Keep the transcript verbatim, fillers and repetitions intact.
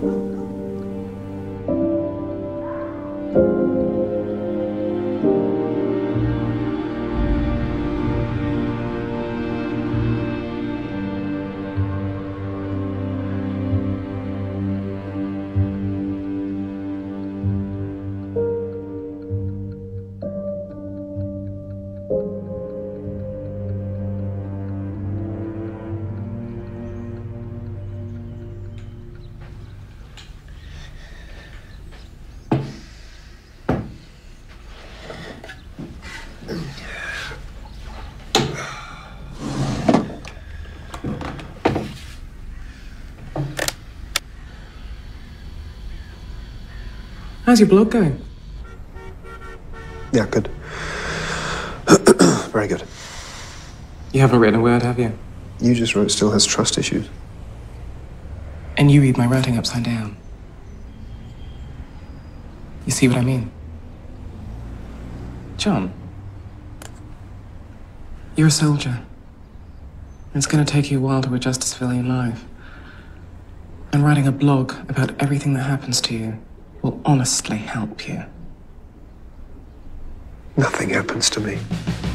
How's your blog going? Yeah, good. Very good. You haven't written a word, have you? You just wrote still has trust issues. And you read my writing upside down. You see what I mean? John, you're a soldier. It's gonna take you a while to adjust to civilian life. And writing a blog about everything that happens to you will honestly help you. Nothing happens to me.